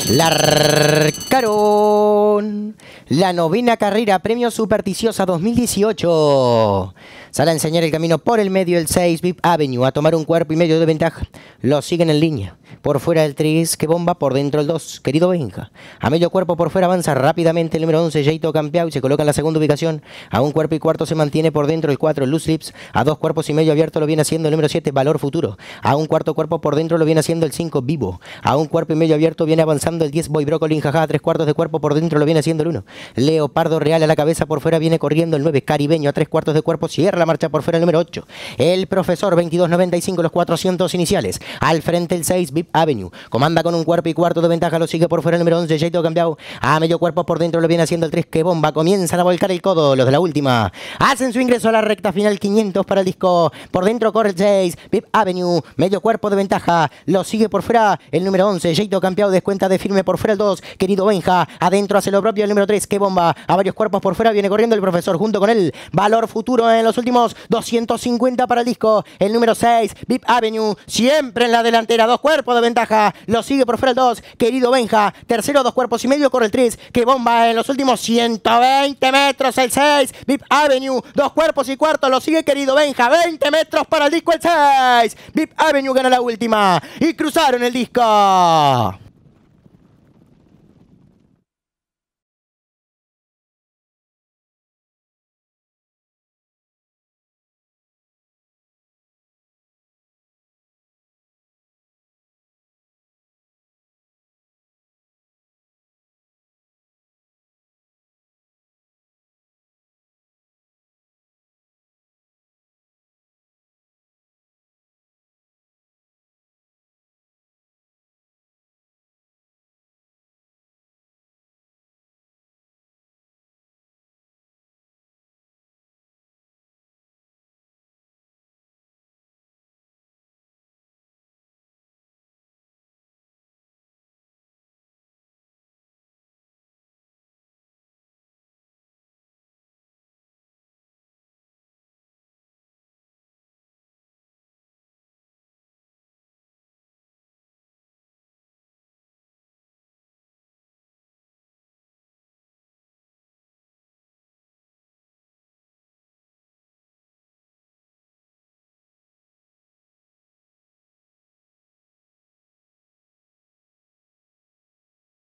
Larcaron la novena carrera, premio Supersticiosa 2018. Sale a enseñar el camino por el medio el 6, VIP Avenue, a tomar un cuerpo y medio de ventaja. Lo siguen en línea. Por fuera el 3, que bomba, por dentro el 2, querido Benja. A medio cuerpo por fuera avanza rápidamente el número 11, Jeito Campeao, y se coloca en la segunda ubicación. A un cuerpo y cuarto se mantiene por dentro el 4, Loose Lips. A 2 cuerpos y medio abierto lo viene haciendo el número 7, Valor Futuro. A un cuarto cuerpo por dentro lo viene haciendo el 5, Vivo. A un cuerpo y medio abierto viene avanzando el 10, Boy Broccoli, jaja. A 3 cuartos de cuerpo por dentro lo viene haciendo el 1, Leopardo Real. A la cabeza por fuera viene corriendo el 9, Caribeño. A 3 cuartos de cuerpo cierra la marcha por fuera el número 8, el Profesor, 22.95 los 400 iniciales. Al frente el 6, VIP Avenue. Comanda con un cuerpo y cuarto de ventaja, lo sigue por fuera el número 11, Jeito Campeao. A medio cuerpo por dentro lo viene haciendo el 3, que bomba. Comienzan a volcar el codo los de la última. Hacen su ingreso a la recta final, 500 para el disco. Por dentro corre el 6, VIP Avenue. Medio cuerpo de ventaja, lo sigue por fuera el número 11, Jeito Campeao. Descuenta de firme por fuera el 2, querido Benja. Adentro hace lo propio el número 3, que bomba. A varios cuerpos por fuera viene corriendo el Profesor junto con él. Valor Futuro en los últimos 250 para el disco. El número 6, VIP Avenue, siempre en la delantera. 2 cuerpos de ventaja. Lo sigue por fuera el 2, querido Benja. Tercero, 2 cuerpos y medio, corre el 3, que bomba en los últimos 120 metros. El 6, VIP Avenue. 2 cuerpos y cuarto. Lo sigue, querido Benja. 20 metros para el disco el 6. VIP Avenue gana la última. Y cruzaron el disco.